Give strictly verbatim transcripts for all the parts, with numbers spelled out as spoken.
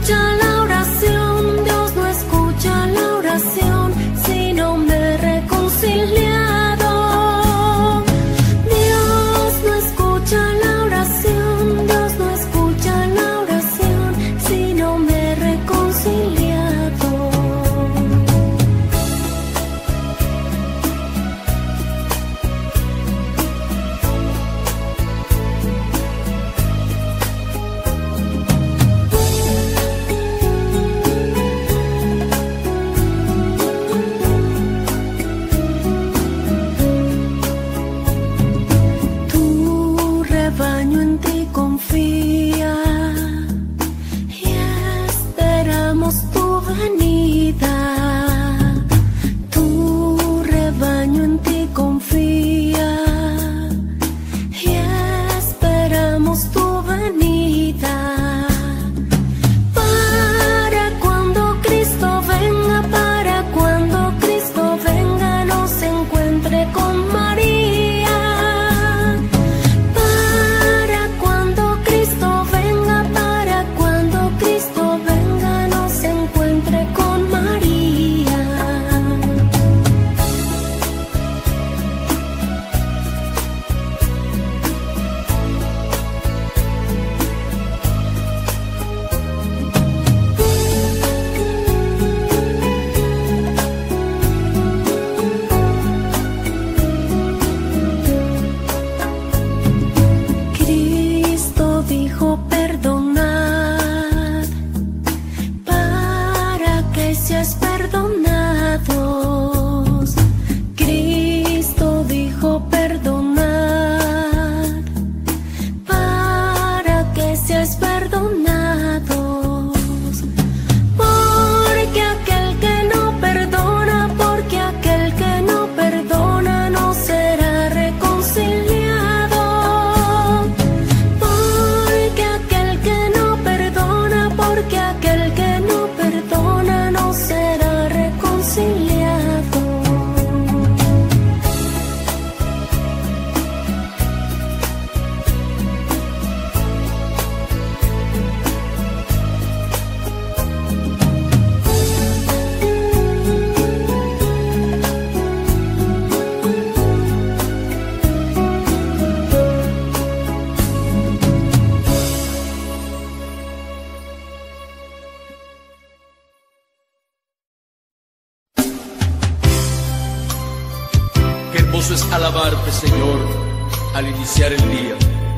Hermoso es alabarte, Señor, al iniciar el día.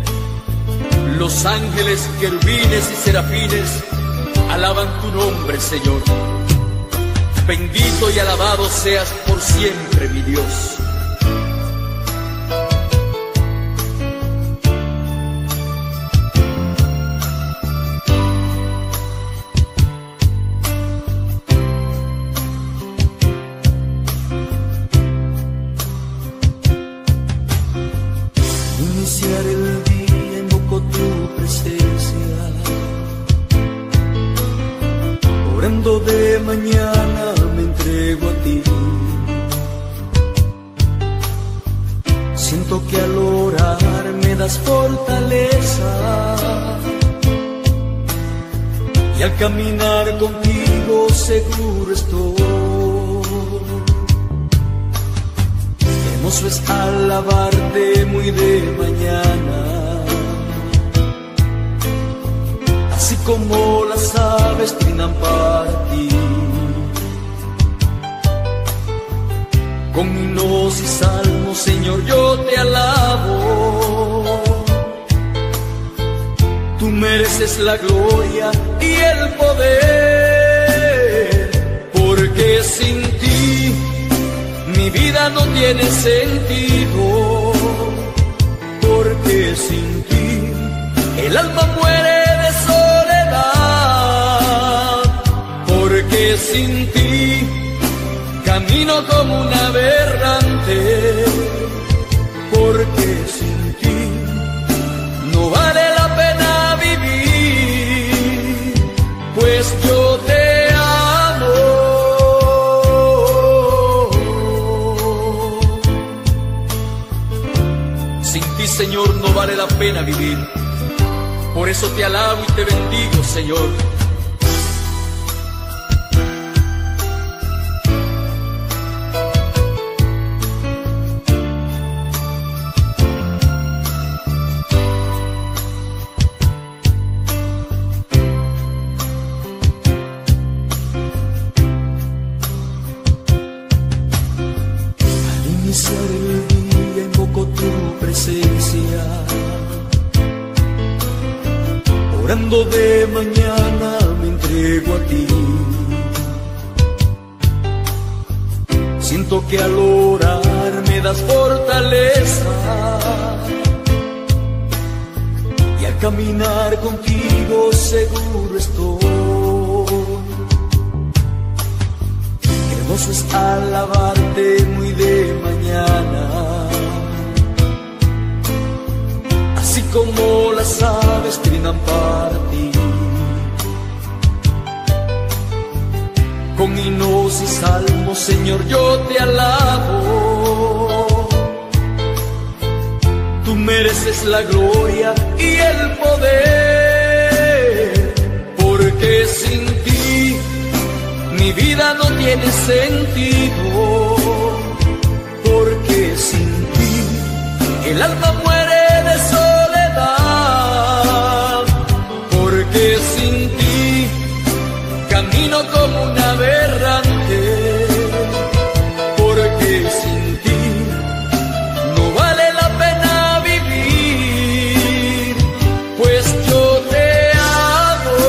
Los ángeles, querubines y serafines alaban tu nombre, Señor. Bendito y alabado seas por siempre, mi Dios. Iniciar el día invoco tu presencia, orando de mañana me entrego a ti. Siento que al orar me das fortaleza, y al caminar contigo seguro estoy. Hermoso es alabarte muy de mañana, así como las aves trinan para ti. Con himnos y salmos, Señor, yo te alabo. Tú mereces la gloria y el poder, porque sin ti mi vida no tiene sentido, porque sin ti el alma muere de soledad, porque sin ti camino como un aberrante, porque sin ti no vale la pena vivir, pues yo te Señor, no vale la pena vivir. Por eso te alabo y te bendigo, Señor. mundo de mañana me entrego a ti. Siento que al orar me das fortaleza, y al caminar contigo seguro estoy. Hermoso es alabarte muy de mañana, así como las aves trinan para ti. Con himnos y salmos, Señor, yo te alabo. Tú mereces la gloria y el poder, porque sin ti mi vida no tiene sentido, porque sin ti el alma muere de soledad, porque sin ti camino como un aberrante, porque sin ti no vale la pena vivir, pues yo te amo.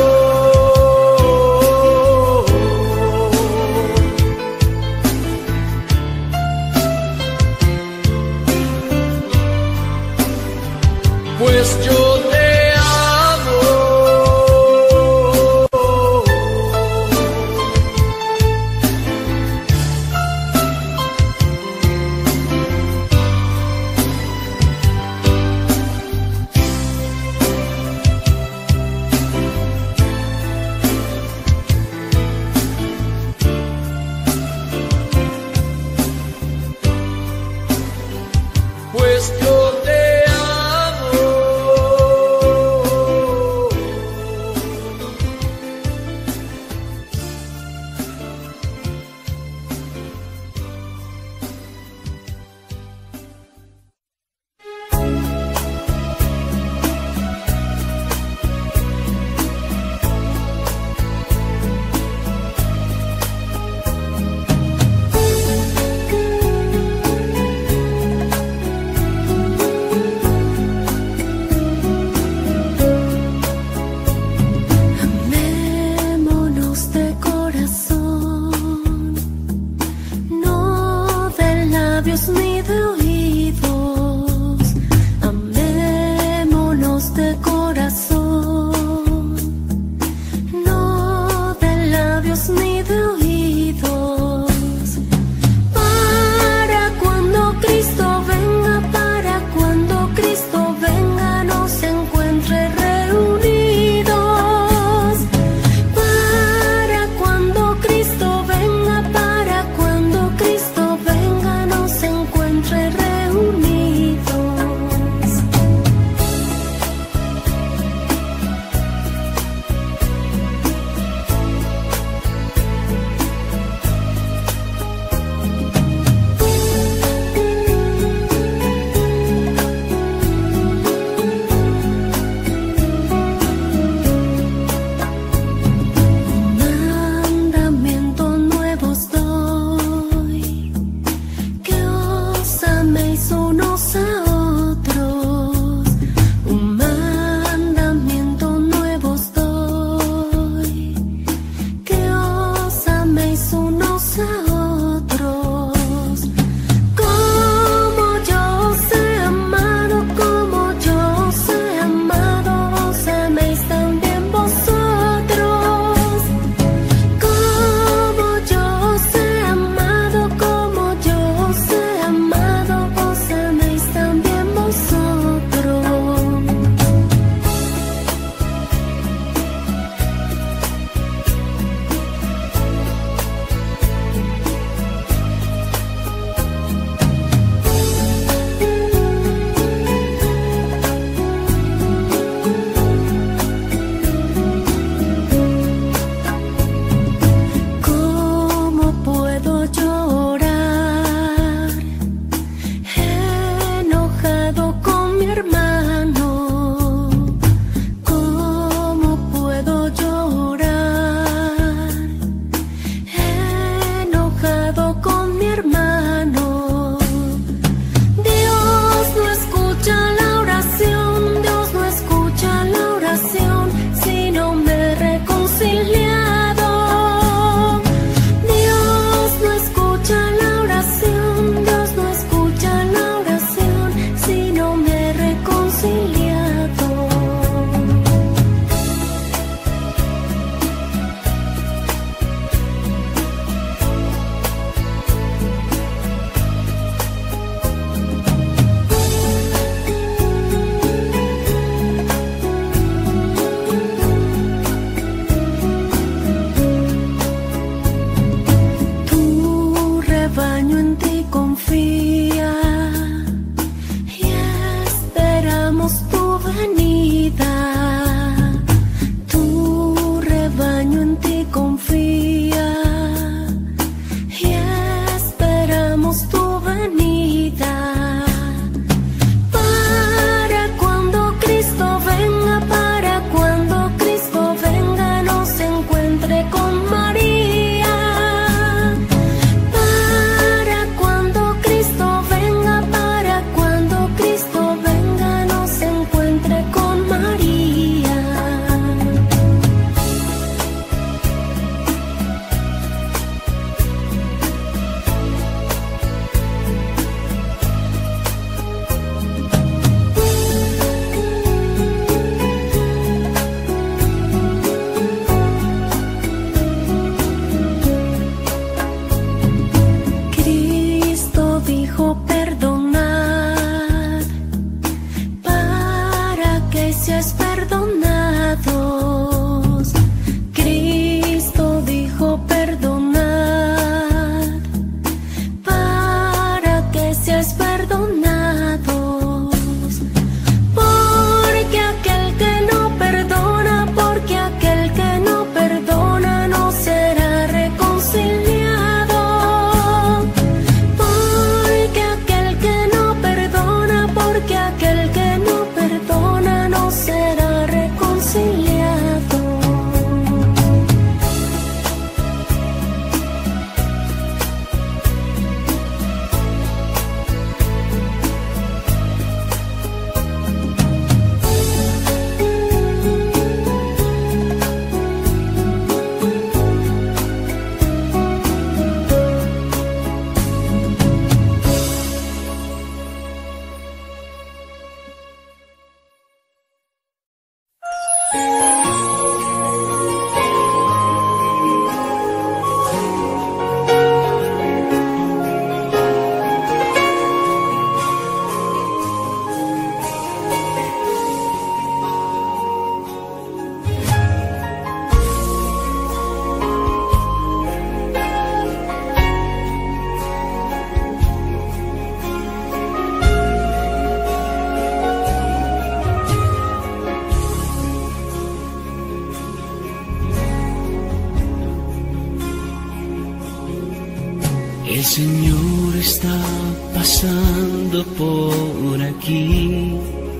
El Señor está pasando por aquí.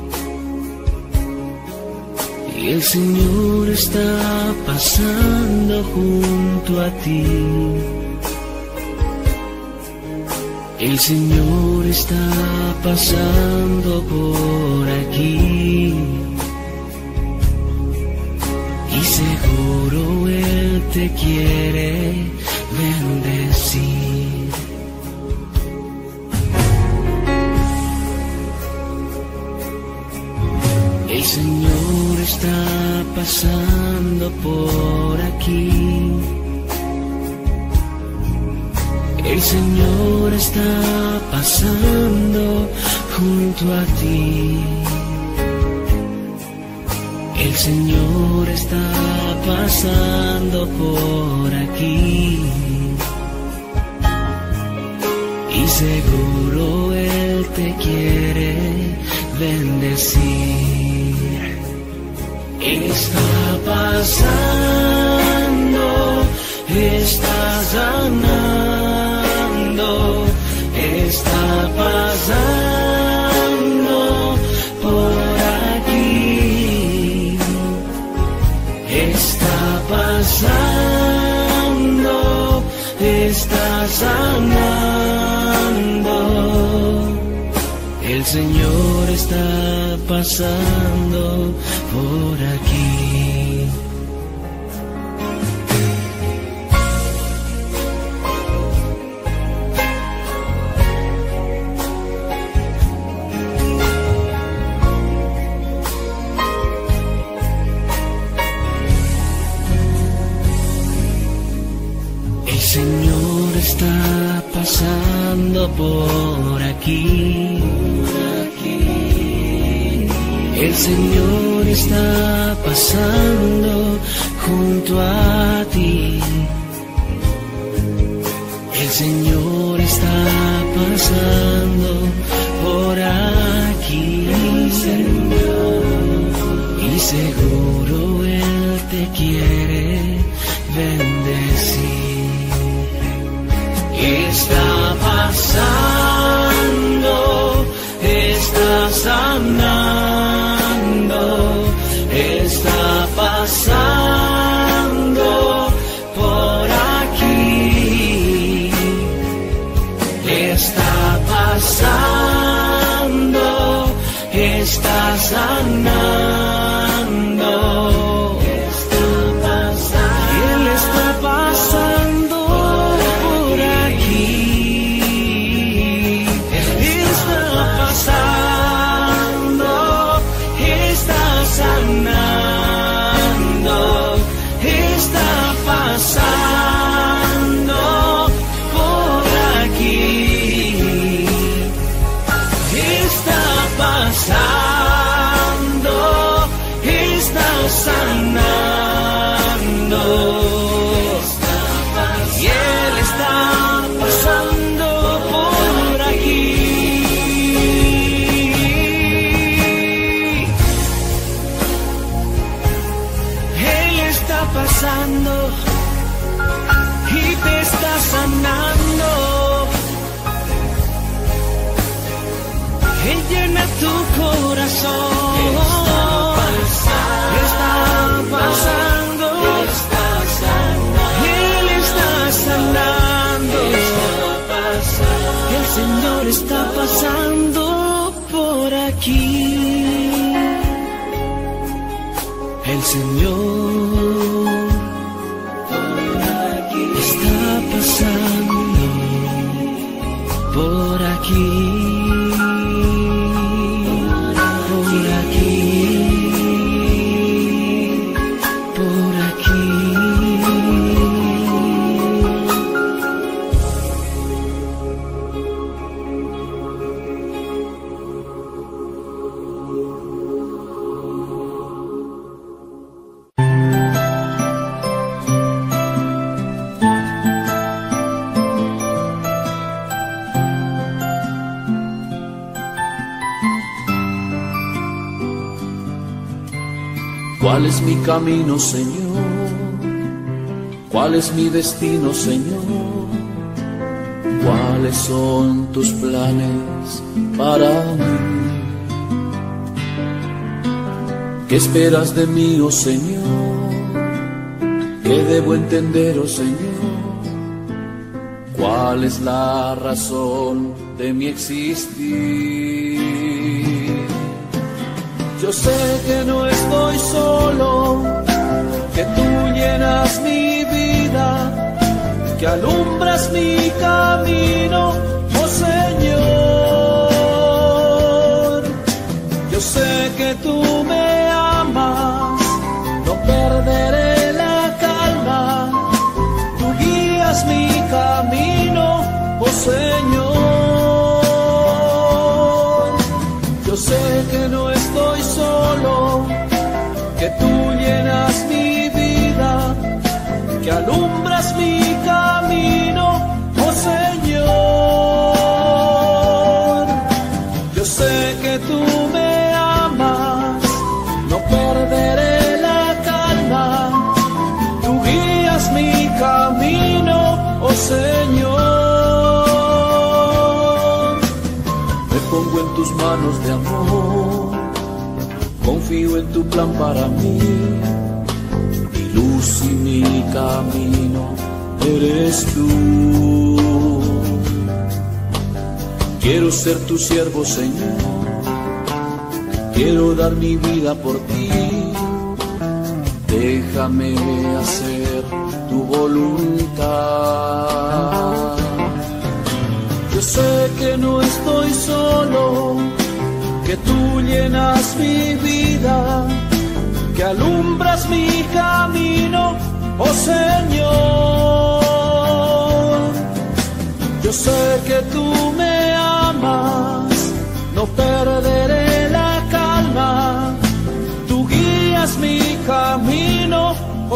Y el Señor está pasando junto a ti. El Señor está pasando por aquí. Y seguro Él te quiere bendecir. El Señor está pasando por aquí. El Señor está pasando junto a ti. El Señor está pasando por aquí. Y seguro Él te quiere bendecir. Está pasando, está sanando, está pasando por aquí. Está pasando, está sanando. El Señor está pasando por aquí. El Señor está pasando por aquí. El Señor está pasando junto a ti. El Señor está pasando por aquí. Y seguro Él te quiere bendecir. Está pasando, está sanando, está pasando por aquí. Está pasando, está sanando, está pasando. Él está pasando por aquí. Está pasando, está sanando, está pasando por aquí. Está pasando, está sanando. Y Él está pasando por aquí. Él está pasando y te está sanando. Él llena tu corazón. Está pasando, está pasando. Él está sanando. El Señor está pasando por aquí. El Señor está pasando por aquí. Por aquí, por aquí. ¿Cuál es mi camino, Señor? ¿Cuál es mi destino, Señor? ¿Cuáles son tus planes para mí? ¿Qué esperas de mí, oh Señor? ¿Qué debo entender, oh Señor? ¿Cuál es la razón de mi existir? Yo sé que no estoy solo, que tú llenas mi vida, que alumbras mi camino, oh Señor. Yo sé que tú me amas, no perderé la calma, tú guías mi camino, oh Señor. Yo sé que no estoy solo, que tú llenas mi vida, que alumbras mi camino, oh Señor. Yo sé que tú me amas, no perderé la calma, tú guías mi camino, oh Señor. Me pongo en tus manos de amor, confío en tu plan para mí. Y mi camino eres tú. Quiero ser tu siervo, Señor, quiero dar mi vida por ti. Déjame hacer tu voluntad. Yo sé que no estoy solo, que tú llenas mi vida, que alumbras mi camino, oh Señor. Yo sé que tú me amas, no perderé la calma, tú guías mi camino, oh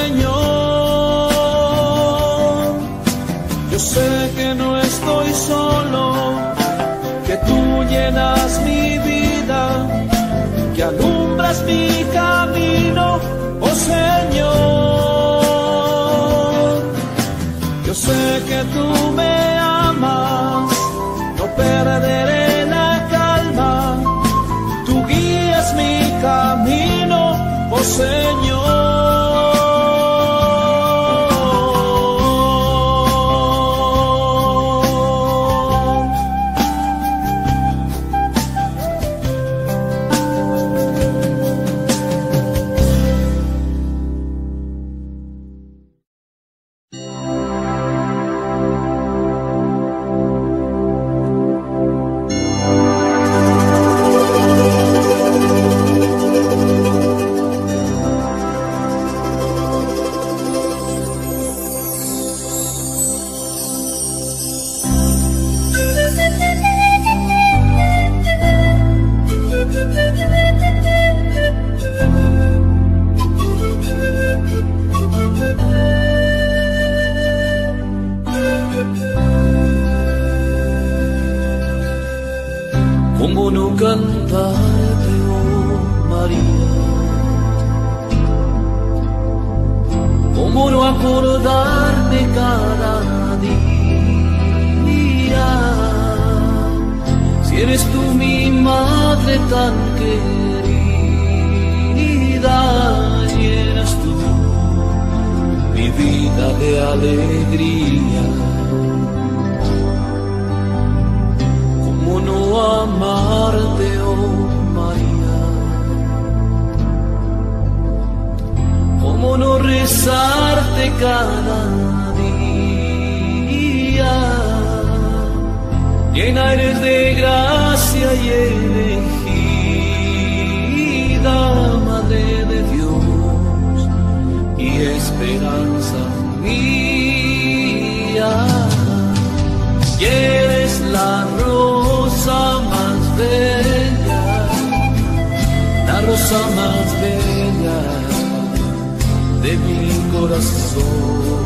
Señor. Yo sé que no estoy solo, que tú llenas mi vida, que alumbras mi camino, oh Señor. Yo sé que tú me amas, no perderé la calma, tú guías mi camino, oh Señor. ¿Cómo no cantarte, oh María? ¿Cómo no acordarme cada día? Si eres tú mi madre tan querida, llenas tú mi vida de alegría. ¿Cómo no amarte, oh María? ¿Cómo no rezarte cada día? Llena eres de gracia y elegida, Madre de Dios y esperanza mía. Y eres la rosa más bella, la rosa más bella de mi corazón.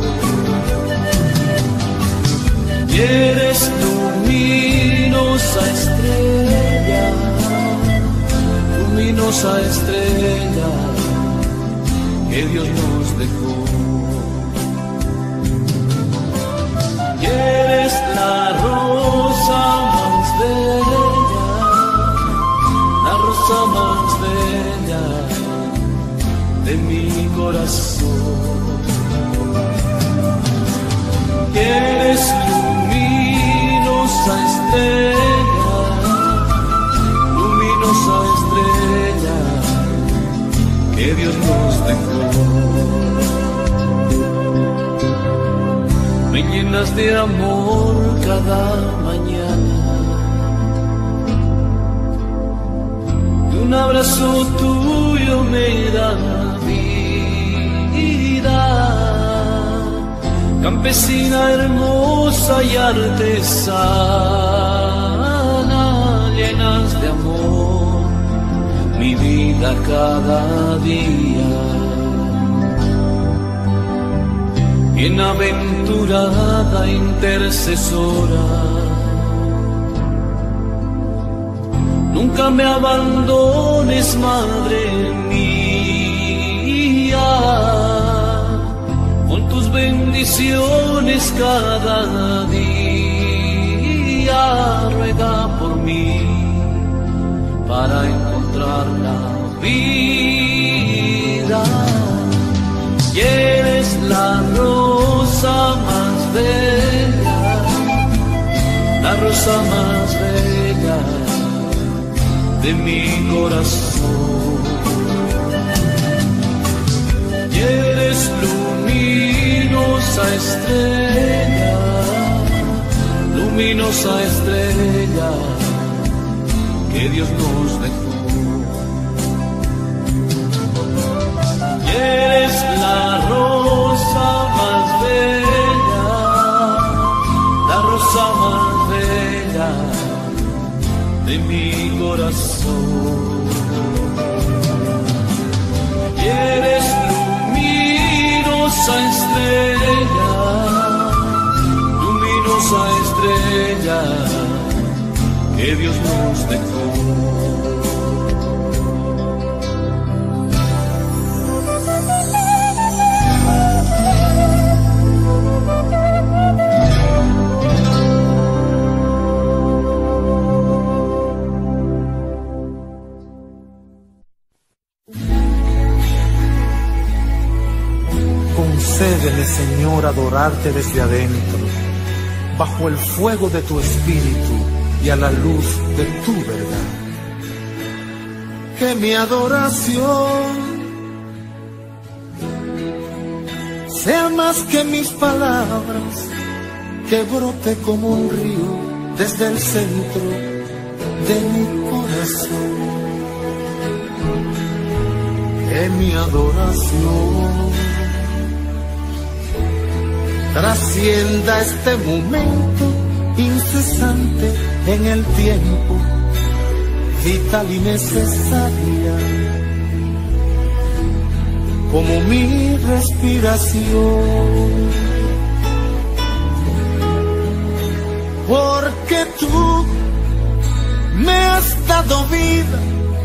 Y eres luminosa estrella, luminosa estrella que Dios nos dejó. Y eres la corazón. Eres luminosa estrella, luminosa estrella que Dios nos dejó. Me llenas de amor cada mañana, y un abrazo tuyo me da vida. Campesina hermosa y artesana, llenas de amor mi vida cada día. Bienaventurada intercesora, nunca me abandones, Madre mía. Con tus bendiciones cada día, ruega por mí para encontrar la vida. Y eres la rosa más bella, la rosa más bella de mi corazón. Y eres luminosa estrella, luminosa estrella que Dios nos dejó. Y eres la rosa más bella, la rosa más bella de mi corazón. Y eres luminosa estrella, luminosa estrella que Dios nos dejó. Concédeme, Señor, adorarte desde adentro, bajo el fuego de tu espíritu y a la luz de tu verdad. Que mi adoración sea más que mis palabras, que brote como un río desde el centro de mi corazón. Que mi adoración trascienda este momento incesante en el tiempo, vital y necesaria, como mi respiración. Porque tú me has dado vida,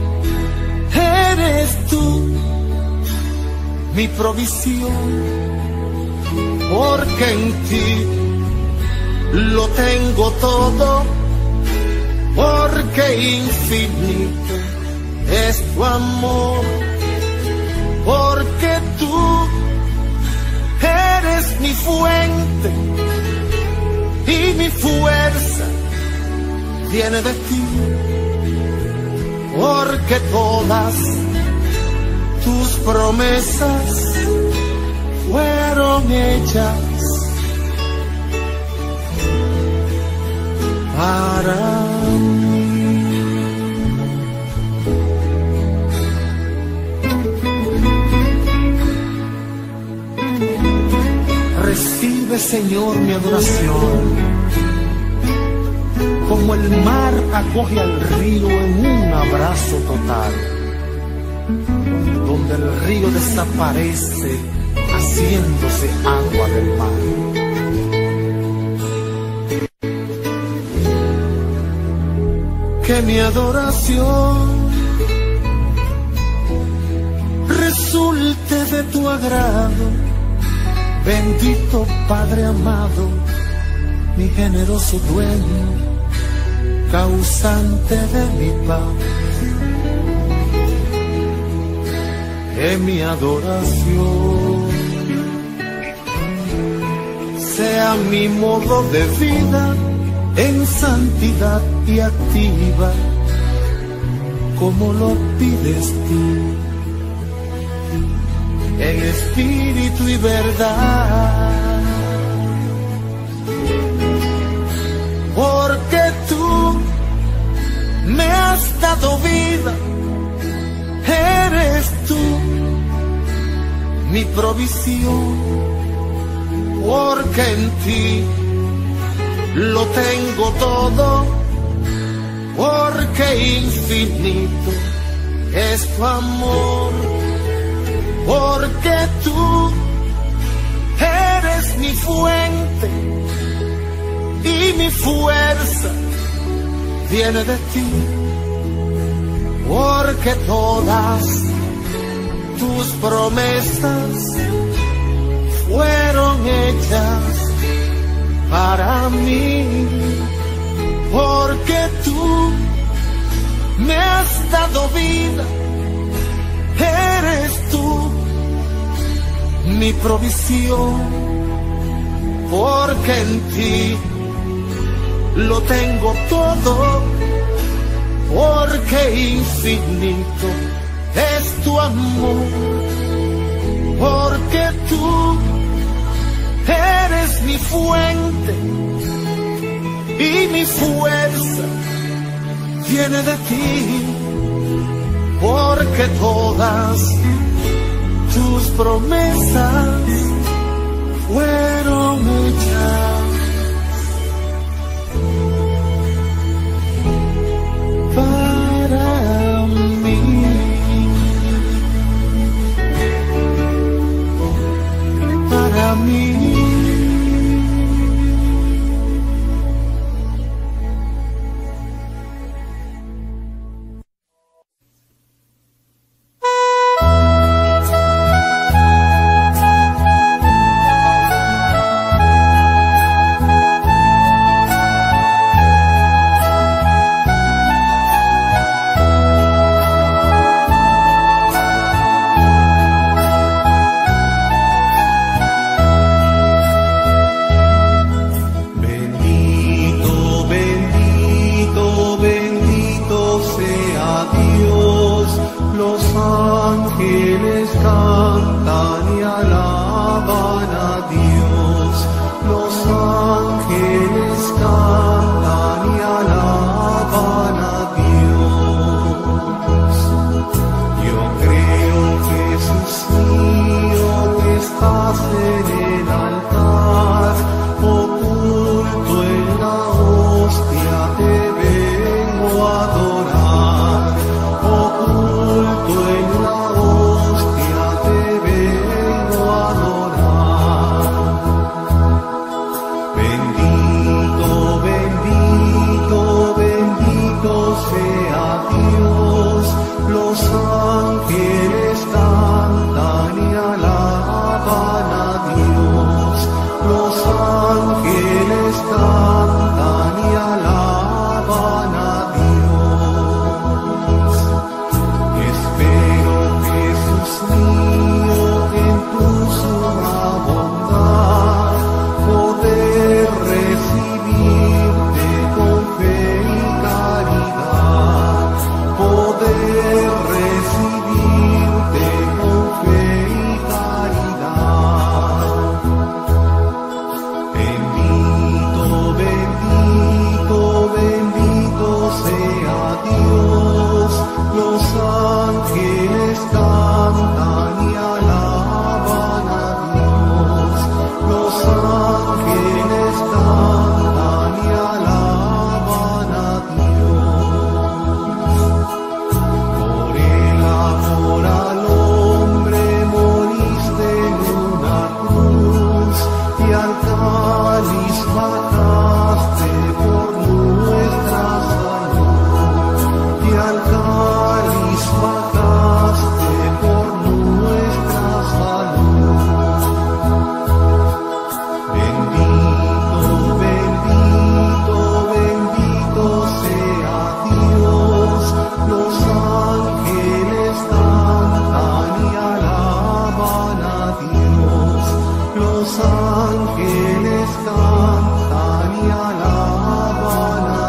eres tú mi provisión. Porque en ti lo tengo todo, porque infinito es tu amor, porque tú eres mi fuente y mi fuerza viene de ti, porque todas tus promesas fueron hechas para mí. Recibe, Señor, mi adoración, como el mar acoge al río en un abrazo total, donde el río desaparece haciéndose agua del mar. Que mi adoración resulte de tu agrado, bendito Padre amado, mi generoso dueño, causante de mi paz. que mi adoración sea mi modo de vida en santidad y activa, como lo pides tú, en espíritu y verdad. Porque tú me has dado vida, eres tú mi provisión, porque en ti lo tengo todo, porque infinito es tu amor, porque tú eres mi fuente y mi fuerza viene de ti, porque todas tus promesas fueron hechas para mí, porque tú me has dado vida, eres tú mi provisión, porque en ti lo tengo todo, porque infinito es tu amor, porque tú eres mi fuente y mi fuerza viene de ti, porque todas tus promesas fueron hechas para mí, para mí. Oculto en la hostia te vengo a adorar. ángeles cantan y alaban a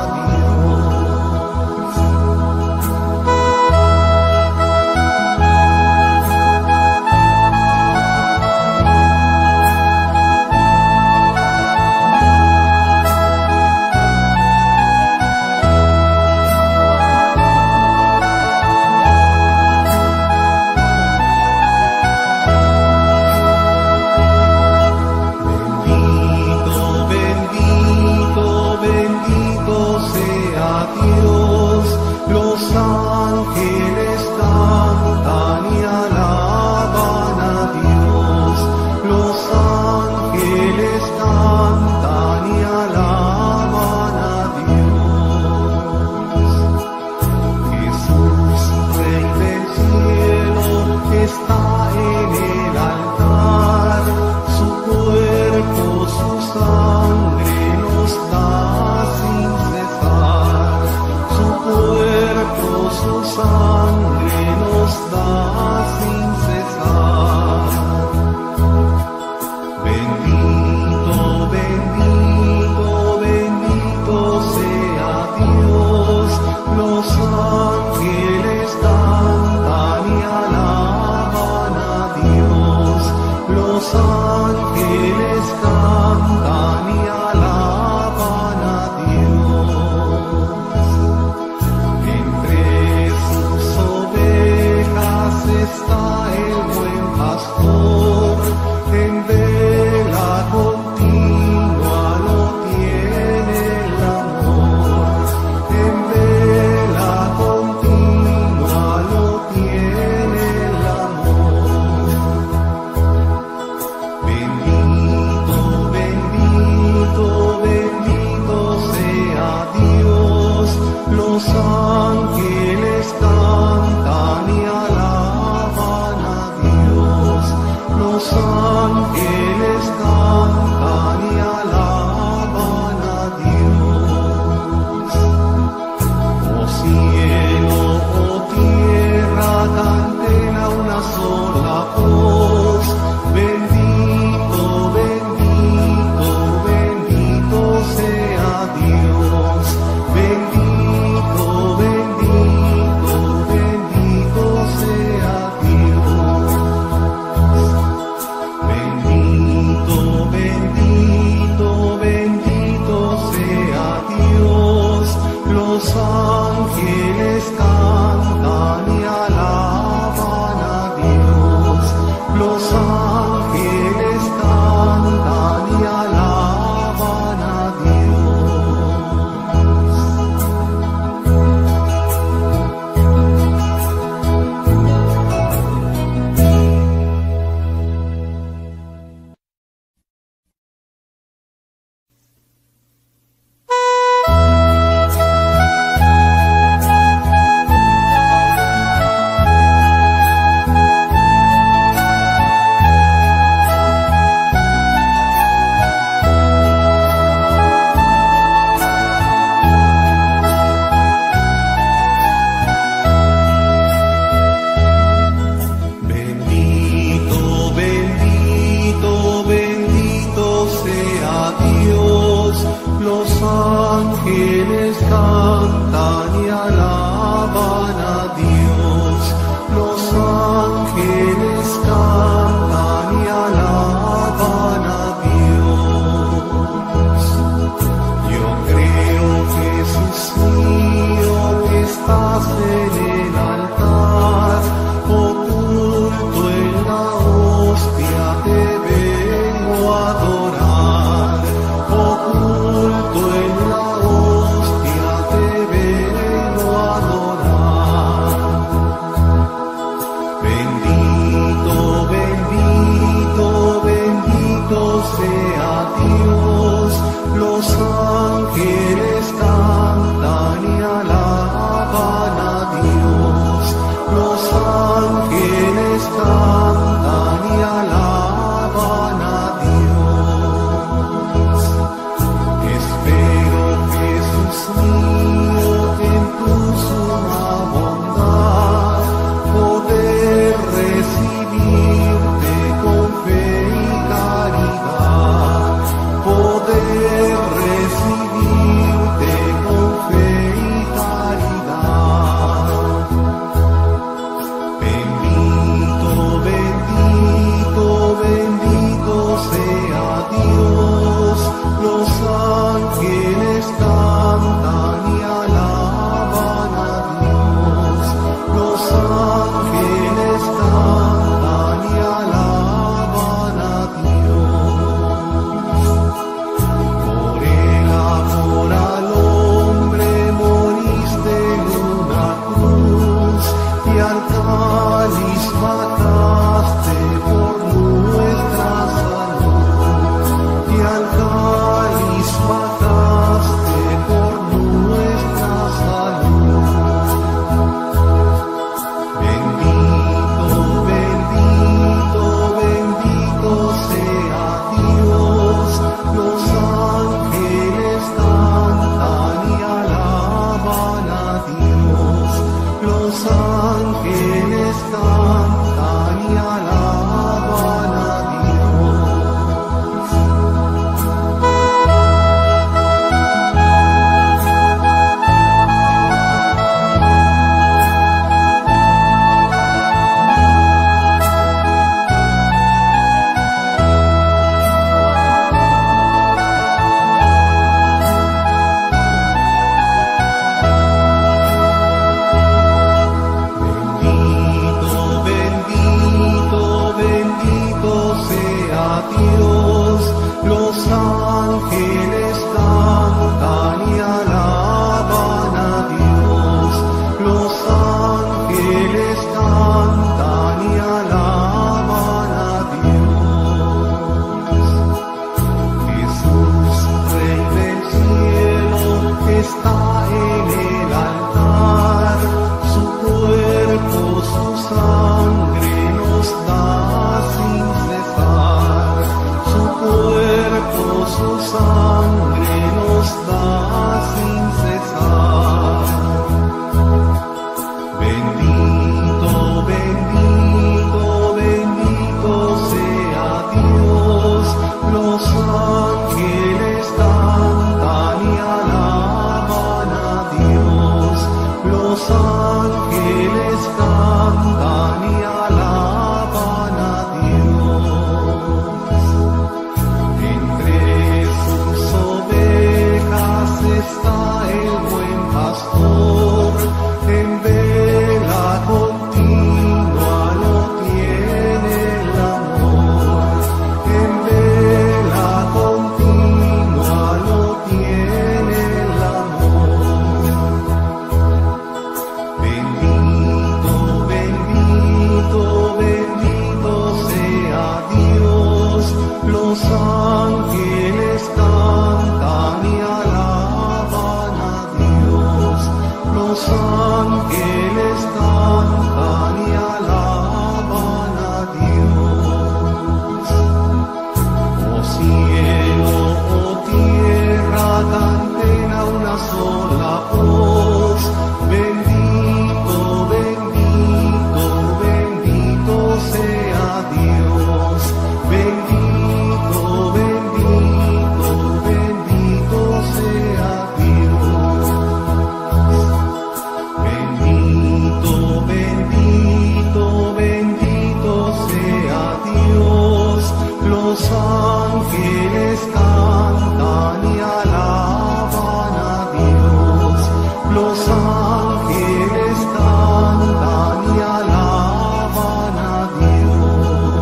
recibirte con fe y caridad. Dios, los ángeles cantan y alaban a Dios, los ángeles cantan y alaban a Dios. Por el amor al hombre moriste en una cruz y al cáliz mataste por nuestra salud, y al cáliz mataste por nuestra salud. Bendito, bendito, bendito sea Dios, los ángeles cantan y alaban a Dios, los ángeles cantan y alaban a Dios. Bendito, bendito, bendito sea Dios, los ángeles cantan y alaban a Dios, los ángeles cantan y alaban a Dios. Jesús, Rey del cielo, está en el altar, su cuerpo, su sangre nos da sin cesar, su cuerpo, su sangre nos da sin cesar. Bendito, bendito, bendito sea Dios, los ángeles cantan y alaban a Dios, los ángeles cantan y alaban a Dios. Entre sus ovejas está el buen pastor, en vela continua lo tiene el amor, en vela continua lo tiene el amor. Bendito, bendito, bendito sea Dios, los ángeles cantan y alaban a Dios, los ángeles cantan y alaban a Dios. Oh cielo, oh tierra, canten a una sola voz, bendito, bendito, bendito sea Dios, bendito, bendito, bendito sea Dios. Bendito, bendito, bendito sea Dios, los ángeles cantan y alaban a Dios, los ángeles cantan y alaban a Dios.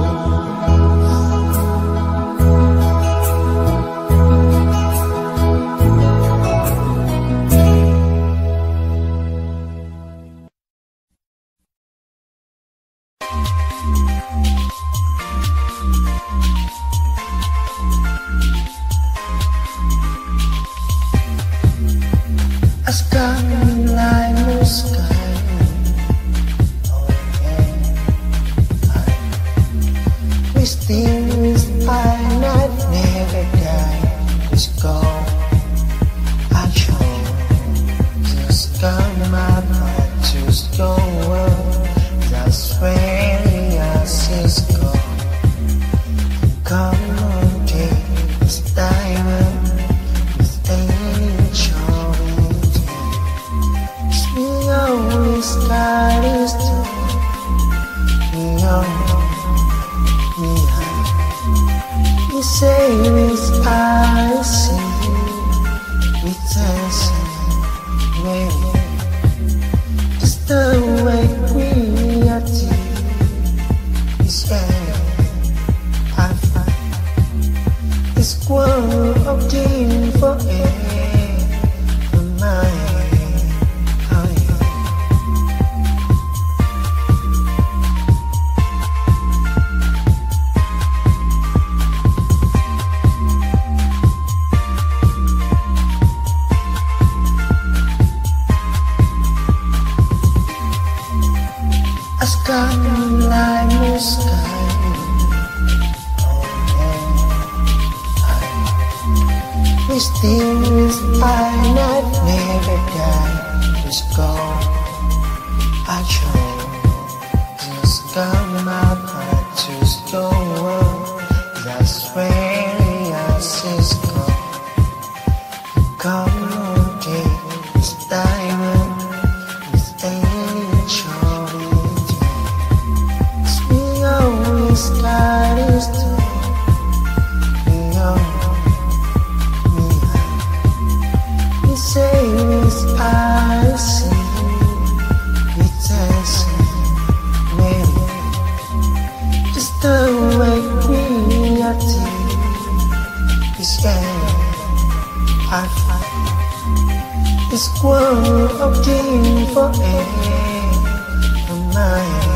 A skyline, blue sky. Oh yeah. We still inspire, not never die. Let's go. I show. Just come my mind, just go. That's where is go. Come on, take this diamond. This angel. Only sky is too young. Me, sails I see with dancing, maybe it's the way we are deep. It's air I find this world of deep for air for mine. Like the sky, oh yeah. These things I not never die. Just go, I chose. Just come my part, just go on. That's where the answers go. Come on, take this diamond, this angel. God is to me, oh, me. He says I see, he dancing, maybe just the way we are deep. This air I find, this world of deep for air for mine.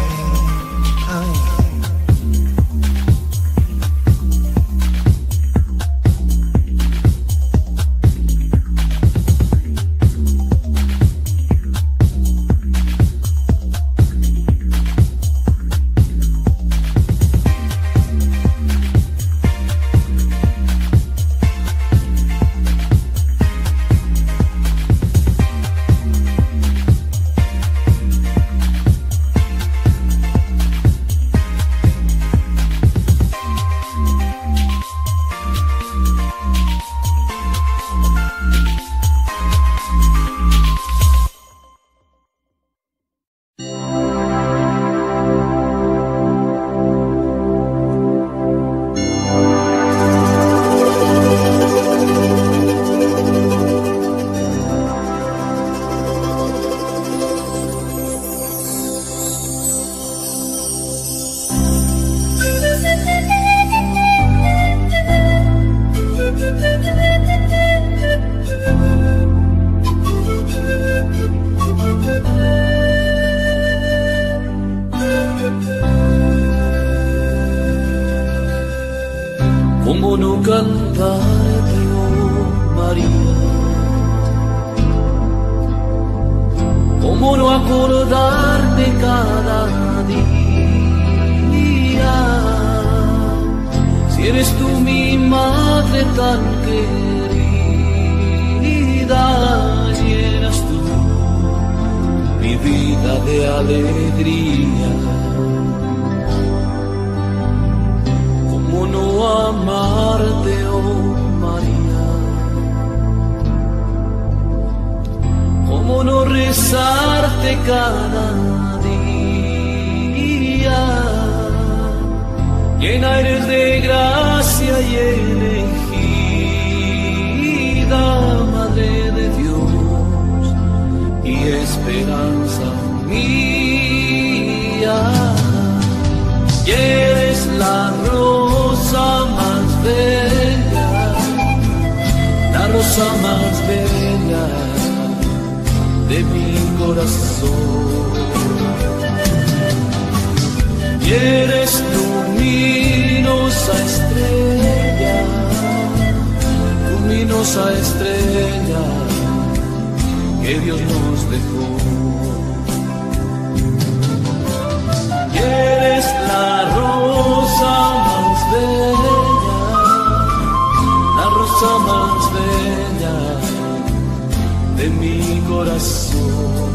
¿Cómo no cantarte, oh María? ¿Cómo no acordarte cada día? Si eres tú mi madre tan querida, llenas tú mi vida de alegría. ¿Cómo no amarte, oh María? ¿Cómo no rezarte cada día? Llena eres de gracia y elegida, Madre de Dios y esperanza mía. Y eres la rosa más bella, la rosa más bella de mi corazón. Y eres luminosa estrella, luminosa estrella que Dios nos dejó. Y eres la rosa más bella, la rosa más bella de mi corazón.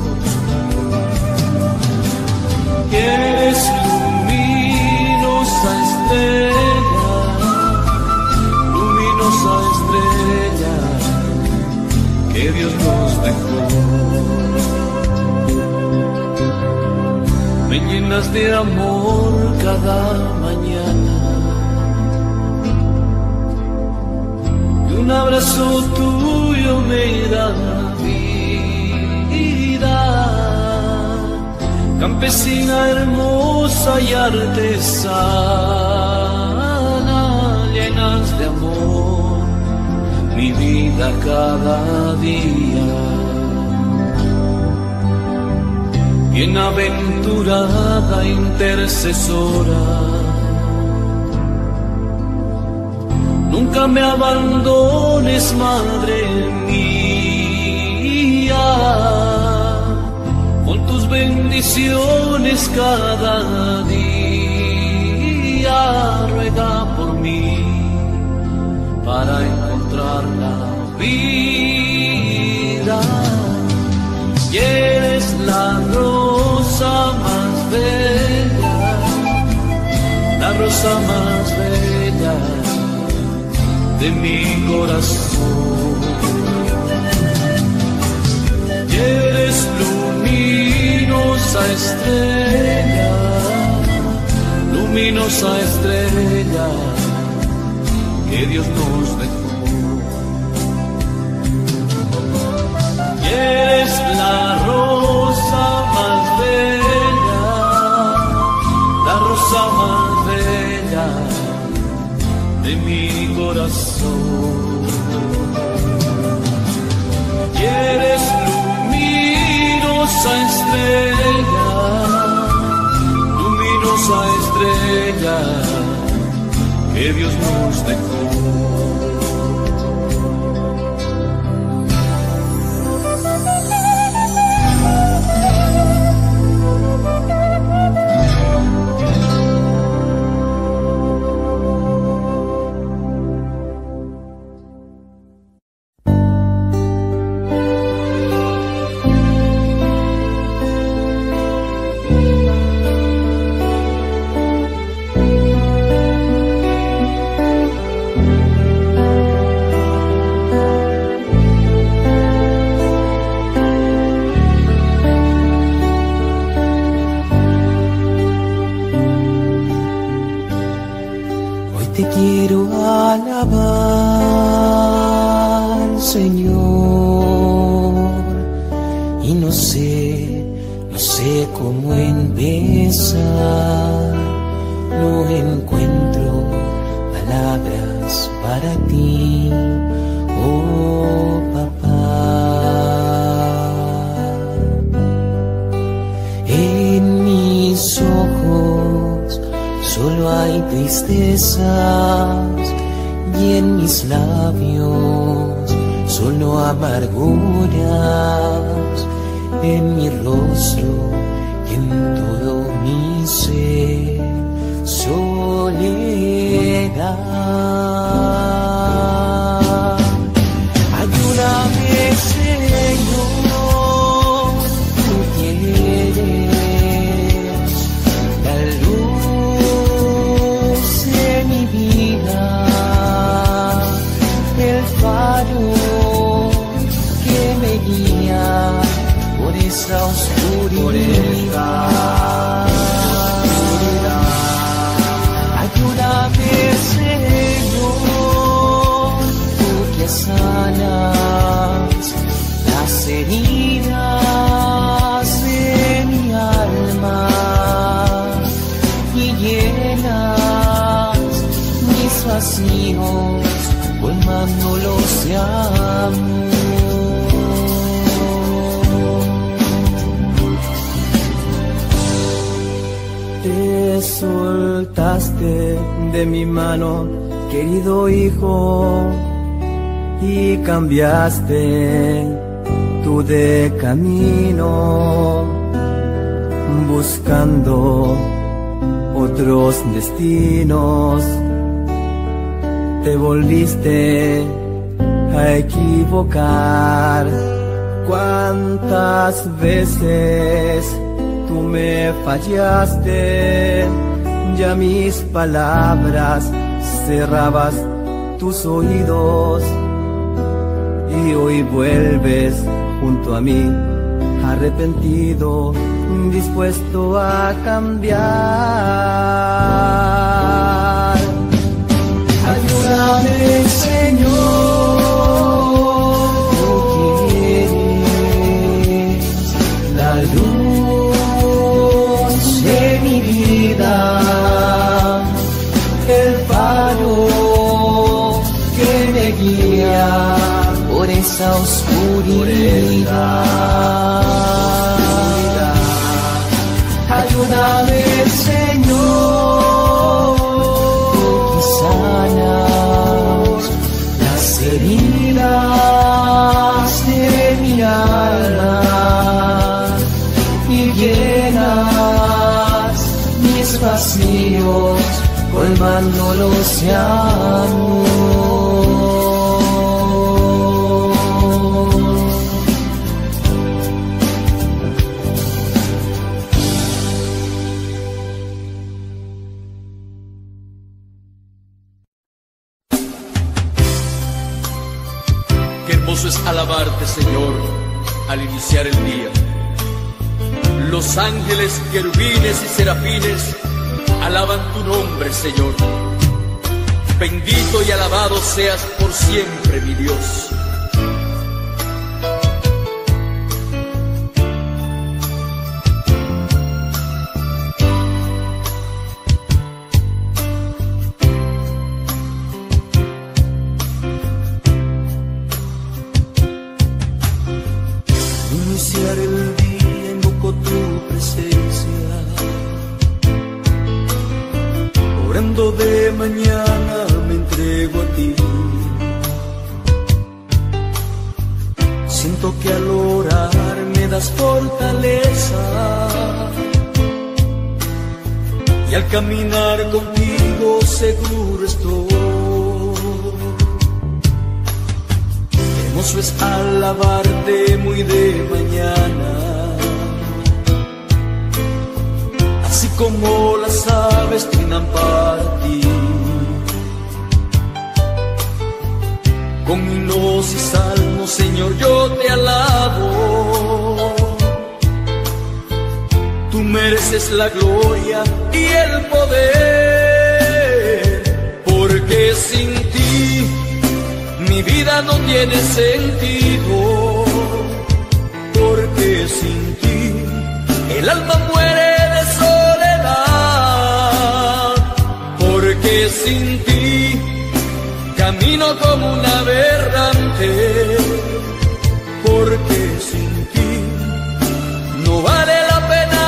Y eres luminosa estrella, luminosa estrella que Dios nos dejó. Me llenas de amor cada mañana, un abrazo tuyo me da vida. Campesina hermosa y artesana, llenas de amor mi vida cada día. Bienaventurada intercesora, nunca me abandones, Madre mía, con tus bendiciones cada día. Ruega por mí para encontrar la vida. Y eres la rosa más bella, la rosa más bella de mi corazón. Y eres luminosa estrella, luminosa estrella que Dios nos dejó. Y eres la rosa más bella, la rosa más bella de mi corazón. Y eres luminosa estrella, luminosa estrella que Dios nos dejó. Te quiero alabar, Señor, y no sé, no sé cómo empezar. No encuentro palabras para ti, oh papá. En mis ojos solo hay tristezas y en mis labios solo amarguras. En mi rostro y en todo mi ser soledad. Ayúdame, Señor, tú quieres la luz de mi vida, el faro que me guía por esa oscuridad. Ayúdame, Señor, tú que sanas las heridas de mi alma y llenas mis vacíos colmándolos de amor. Te soltaste de mi mano, querido hijo, y cambiaste tú de camino, buscando otros destinos. Te volviste a equivocar. ¿Cuántas veces tú me fallaste? Ya mis palabras cerrabas tus oídos y hoy vuelves junto a mí, arrepentido, dispuesto a cambiar. Ayúdame, Señor, esa oscuridad. Ayúdame, Señor, tú sanas las heridas de mi alma y llenas mis vacíos, colmándolos de amor. Qué hermoso es alabarte, Señor, al iniciar el día. Los ángeles, querubines y serafines alaban tu nombre, Señor. Bendito y alabado seas por siempre, mi Dios. Iniciar el día invoco tu presencia, orando de mañana me entrego a ti. Siento que al orar me das fortaleza y al caminar contigo seguro estoy. Hermoso es alabarte muy de mañana, así como las aves trinan para ti. Con himnos y salmos, Señor, yo te alabo. Tú mereces la gloria y el poder, porque sin ti mi vida no tiene sentido, porque sin ti el alma muere de soledad, porque sin ti camino como un aberrante, porque sin ti no vale la pena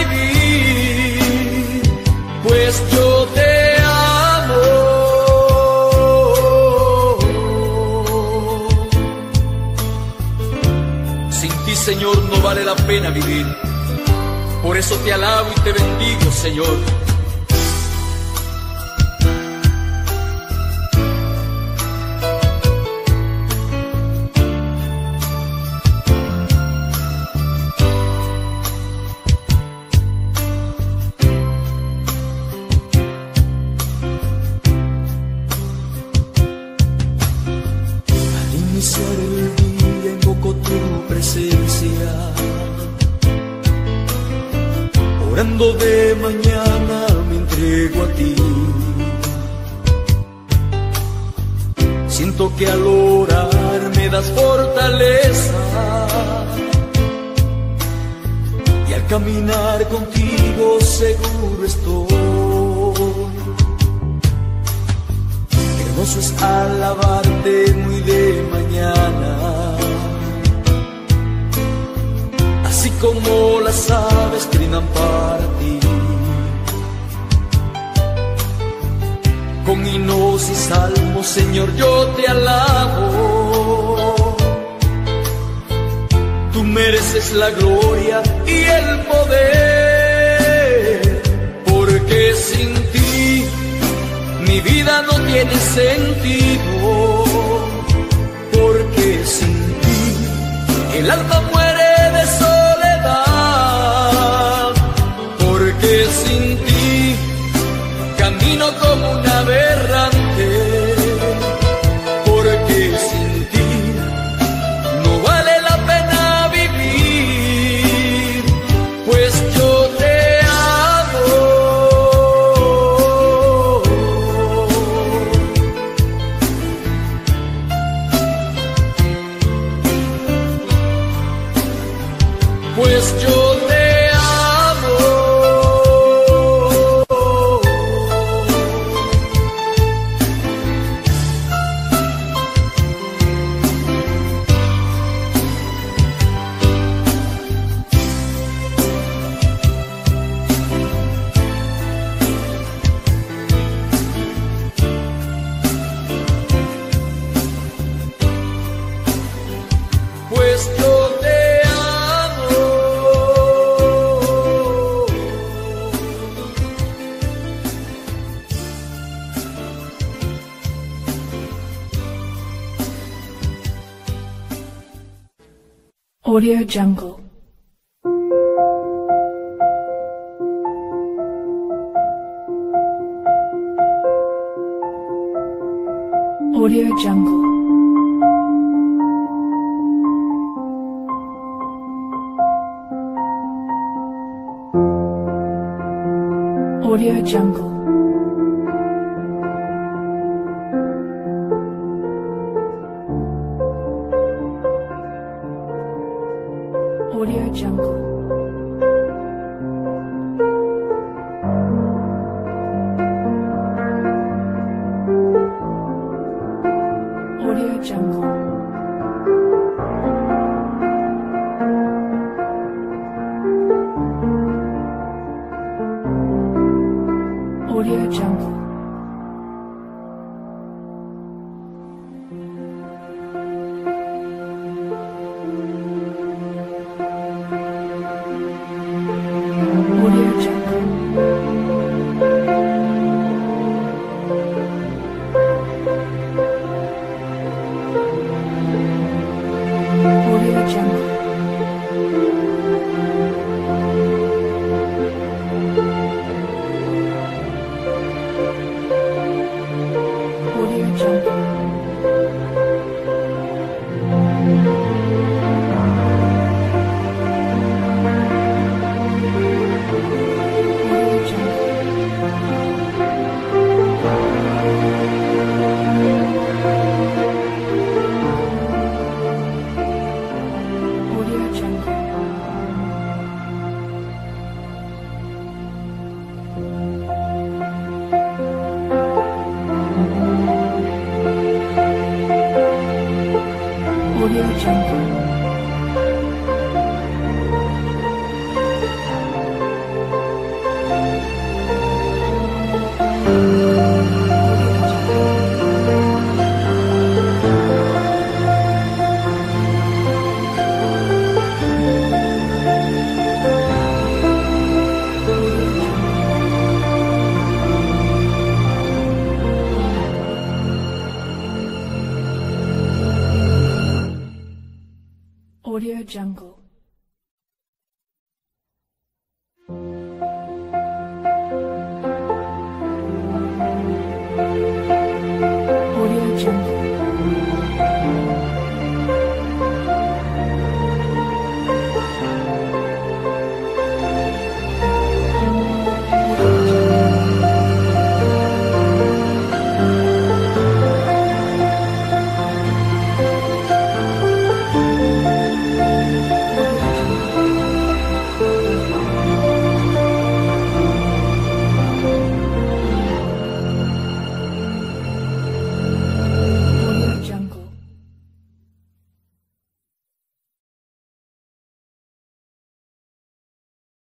vivir, pues yo te amo. Señor, no vale la pena vivir. Por eso te alabo y te bendigo, Señor. Al iniciar el día invoco tu presencia, orando de mañana me entrego a ti. Siento que al orar me das fortaleza y al caminar contigo seguro estoy. Hermoso es alabarte muy de mañana, así como las aves trinan para ti. Con himnos y salmos, Señor, yo te alabo. Tú mereces la gloria y el poder, porque sin ti mi vida no tiene sentido, porque sin ti el alma muere de soledad, porque sin ti camino como un aberrante, porque sin ti no vale la pena vivir, pues yo te amo. Pues yo te amo. Audio Jungle. Audio Jungle. Audio Jungle. Audio Jungle. Audio Jungle. Audio Jungle. Audio Jungle. Audio Jungle. Audio Jungle. Audio Jungle. Audio Jungle.